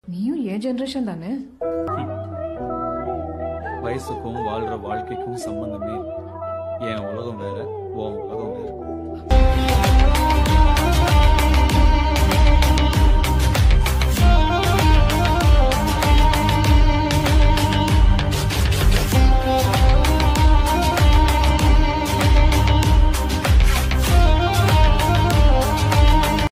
நீயும் ஏன் ஜெனரேஷன் தானே. வயசுக்கும் வாழ்ற வாழ்க்கைக்கும் சம்பந்தமே. என் உலகம் வேற, உன் உலகம் வேற.